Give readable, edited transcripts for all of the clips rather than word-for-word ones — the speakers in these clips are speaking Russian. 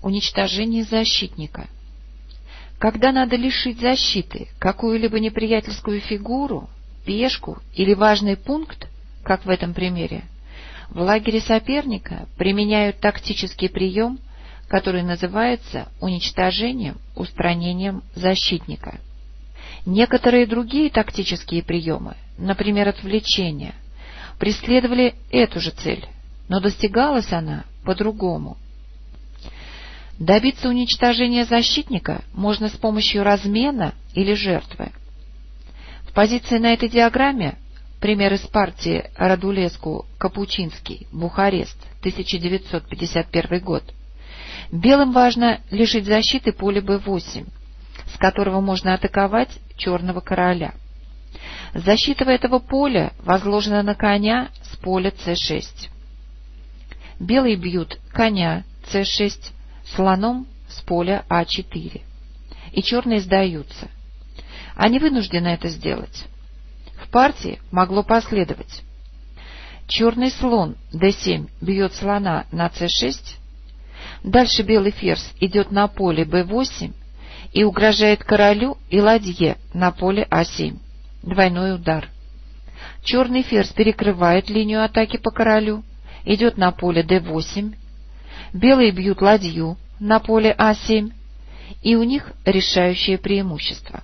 Уничтожение защитника. Когда надо лишить защиты какую-либо неприятельскую фигуру, пешку или важный пункт, как в этом примере, в лагере соперника применяют тактический прием, который называется уничтожением, устранением защитника. Некоторые другие тактические приемы, например, отвлечение, преследовали эту же цель, но достигалась она по-другому. Добиться уничтожения защитника можно с помощью размена или жертвы. В позиции на этой диаграмме пример из партии Радулеску-Капучинский, Бухарест, 1951 год. Белым важно лишить защиты поле b8, с которого можно атаковать черного короля. Защита этого поля возложена на коня с поля c6. Белые бьют коня c6 слоном с поля а4, и черные сдаются. Они вынуждены это сделать. В партии могло последовать: черный слон d7 бьет слона на c6, дальше белый ферзь идет на поле b8 и угрожает королю и ладье на поле а7. Двойной удар. Черный ферзь перекрывает линию атаки по королю, идет на поле d8, белые бьют ладью на поле а7, и у них решающее преимущество.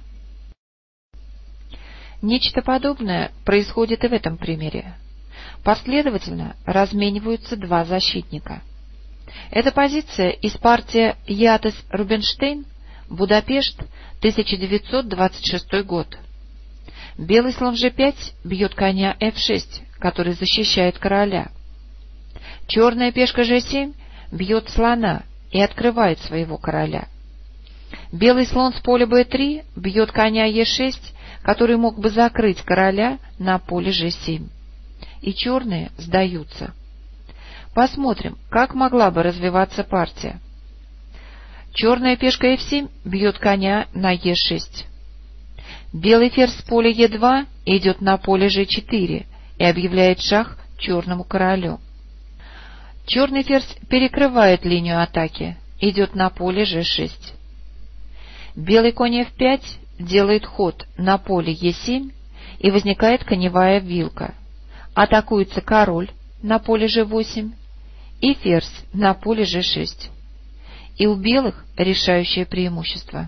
Нечто подобное происходит и в этом примере. Последовательно размениваются два защитника. Эта позиция из партии Ятес-Рубинштейн, Будапешт, 1926 год. Белый слон g5 бьет коня f6, который защищает короля. Черная пешка g7 бьет слона и открывает своего короля. Белый слон с поля b3 бьет коня e6, который мог бы закрыть короля на поле g7. И черные сдаются. Посмотрим, как могла бы развиваться партия. Черная пешка f7 бьет коня на e6. Белый ферзь с поля e2 идет на поле g4 и объявляет шах черному королю. Черный ферзь перекрывает линию атаки, идет на поле g6. Белый конь f5 делает ход на поле e7, и возникает коневая вилка. Атакуется король на поле g8 и ферзь на поле g6. И у белых решающее преимущество.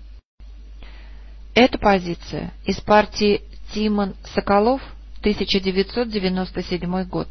Эта позиция из партии Тимон-Соколов, 1997 год.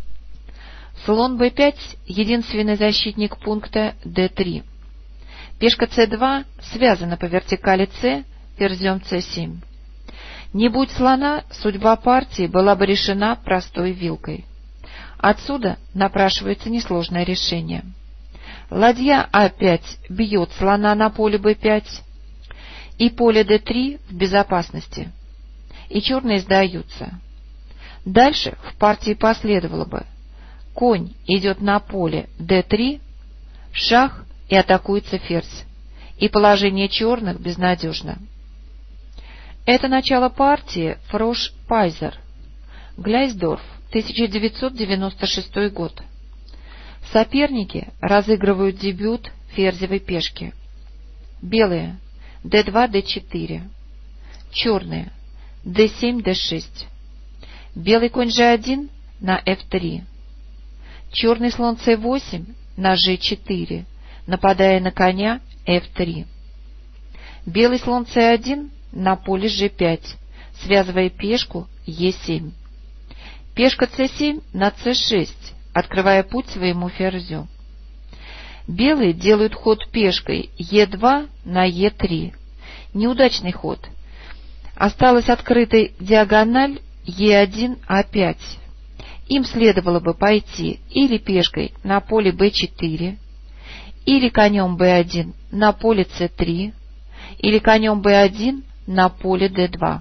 Слон b5 – единственный защитник пункта d3. Пешка c2 связана по вертикали c ферзем c7. Не будь слона, судьба партии была бы решена простой вилкой. Отсюда напрашивается несложное решение. Ладья а5 бьет слона на поле b5, и поле d3 в безопасности, и черные сдаются. Дальше в партии последовало бы: конь идет на поле d3, шах и атакуется ферзь, и положение черных безнадежно. Это начало партии Фрош-Пайзер, Гляйсдорф, 1996 год. Соперники разыгрывают дебют ферзевой пешки. Белые d2, d4. Черные d7, d6. Белый конь g1 на f3. Черный слон c8 на g4, нападая на коня f3. Белый слон c1 на поле g5, связывая пешку e7. Пешка c7 на c6, открывая путь своему ферзю. Белые делают ход пешкой e2 на e3. Неудачный ход. Осталась открытой диагональ e1-a5. Им следовало бы пойти или пешкой на поле b4, или конем b1 на поле c3, или конем b1 на поле d2.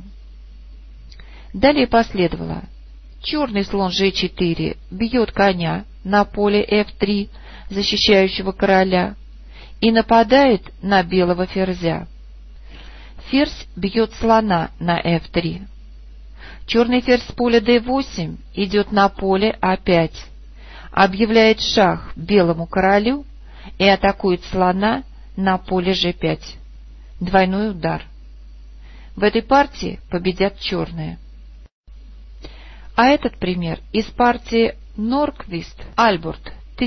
Далее последовало: черный слон g4 бьет коня на поле f3, защищающего короля, и нападает на белого ферзя. Ферзь бьет слона на f3. Черный ферзь с поля d8 идет на поле a5, объявляет шах белому королю и атакует слона на поле g5. Двойной удар. В этой партии победят черные. А этот пример из партии Норквист Альборт,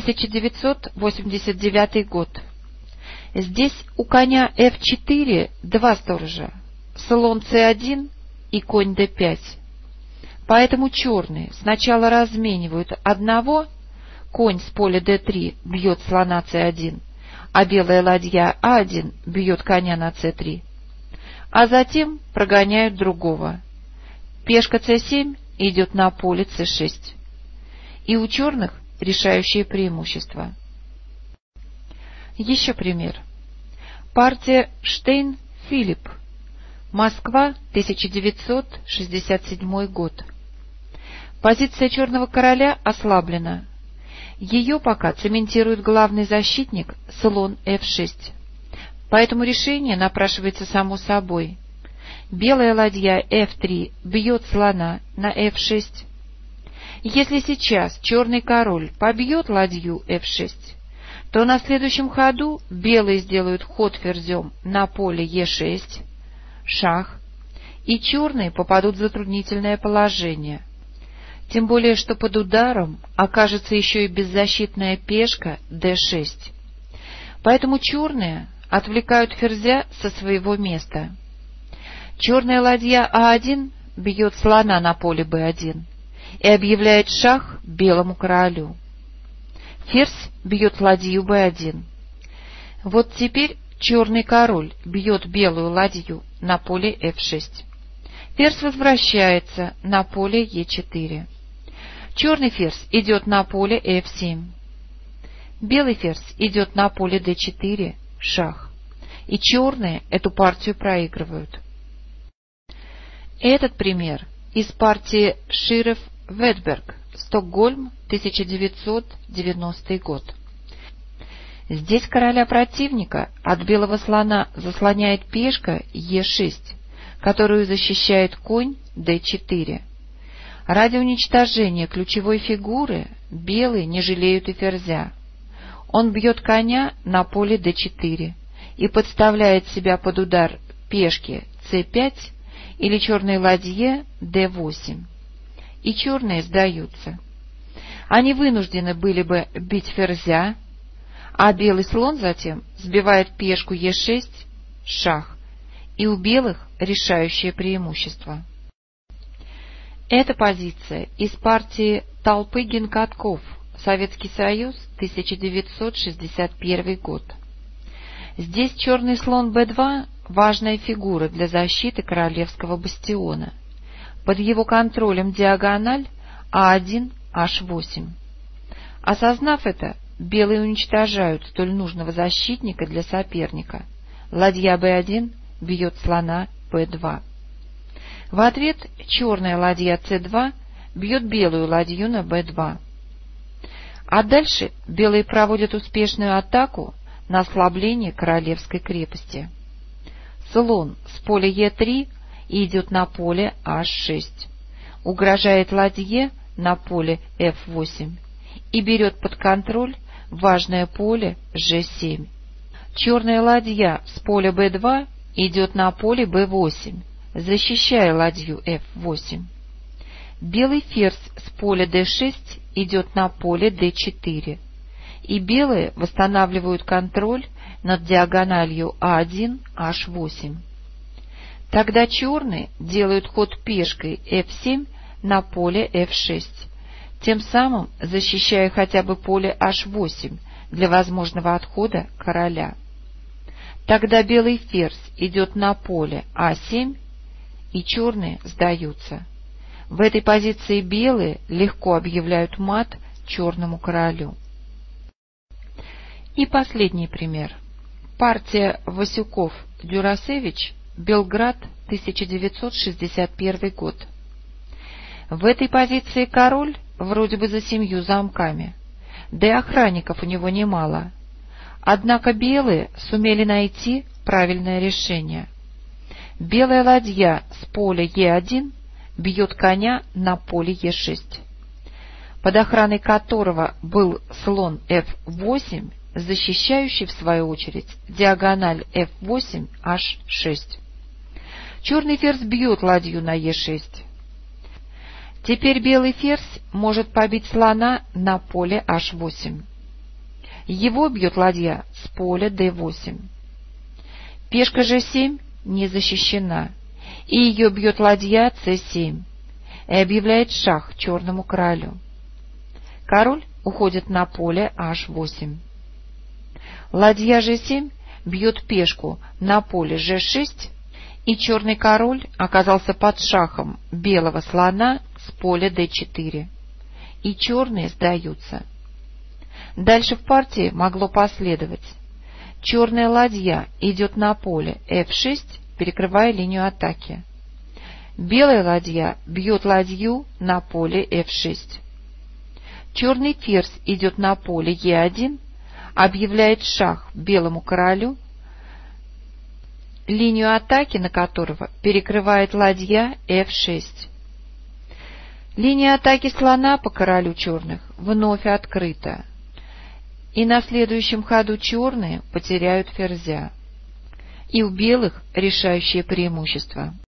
1989 год. Здесь у коня f4 два сторожа, слон c1 и конь d5. Поэтому черные сначала разменивают одного, конь с поля d3 бьет слона c1, а белая ладья a1 бьет коня на c3, а затем прогоняют другого. Пешка c7 идет на поле c6. И у черных решающее преимущество. Еще пример. Партия Штейн-Филипп. Москва, 1967 год. Позиция черного короля ослаблена. Ее пока цементирует главный защитник слон f6. Поэтому решение напрашивается само собой. Белая ладья f3 бьет слона на f6. Если сейчас черный король побьет ладью f6, то на следующем ходу белые сделают ход ферзем на поле e6, шах, и черные попадут в затруднительное положение. Тем более, что под ударом окажется еще и беззащитная пешка d6. Поэтому черные отвлекают ферзя со своего места. Черная ладья а1 бьет слона на поле b1 и объявляет шах белому королю. Ферзь бьет ладью b1. Вот теперь черный король бьет белую ладью на поле f6. Ферзь возвращается на поле e4. Черный ферзь идет на поле f7. Белый ферзь идет на поле d4, шах. И черные эту партию проигрывают. Этот пример из партии Ширев-Ветберг, Стокгольм, 1990 год. Здесь короля противника от белого слона заслоняет пешка e6, которую защищает конь d4. Ради уничтожения ключевой фигуры белые не жалеют и ферзя. Он бьет коня на поле d4 и подставляет себя под удар пешки c5 или черной ладье d8. И черные сдаются. Они вынуждены были бы бить ферзя, а белый слон затем сбивает пешку e6, шах, и у белых решающее преимущество. Эта позиция из партии Толпыгин-Катков, Советский Союз, 1961 год. Здесь черный слон b2 – важная фигура для защиты королевского бастиона. Под его контролем диагональ а1, h8. Осознав это, белые уничтожают столь нужного защитника для соперника. Ладья b1 бьет слона b2. В ответ черная ладья c2 бьет белую ладью на b2. А дальше белые проводят успешную атаку на ослабление королевской крепости. Слон с поля e3 идет на поле h6, угрожает ладье на поле f8 и берет под контроль важное поле g7. Черная ладья с поля b2 идет на поле b8, защищая ладью f8. Белый ферзь с поля d6 идет на поле d4, и белые восстанавливают контроль над диагональю а1, h8. Тогда черные делают ход пешкой f7 на поле f6, тем самым защищая хотя бы поле h8 для возможного отхода короля. Тогда белый ферзь идет на поле а7, и черные сдаются. В этой позиции белые легко объявляют мат черному королю. И последний пример. Партия Васюков-Дюрасевич, Белград, 1961 год. В этой позиции король вроде бы за 7 замками, да и охранников у него немало. Однако белые сумели найти правильное решение. Белая ладья с поля e1 бьет коня на поле e6, под охраной которого был слон f8, защищающий, в свою очередь, диагональ f8, h6. Черный ферзь бьет ладью на e6. Теперь белый ферзь может побить слона на поле h8. Его бьет ладья с поля d8. Пешка g7 не защищена, и ее бьет ладья c7 и объявляет шах черному королю. Король уходит на поле h8. Ладья g7 бьет пешку на поле g6, и черный король оказался под шахом белого слона с поля d4, и черные сдаются. Дальше в партии могло последовать: черная ладья идет на поле f6, перекрывая линию атаки. Белая ладья бьет ладью на поле f6. Черный ферзь идет на поле e1, объявляет шах белому королю, линию атаки на которого перекрывает ладья f6. Линия атаки слона по королю черных вновь открыта, и на следующем ходу черные потеряют ферзя, и у белых решающее преимущество.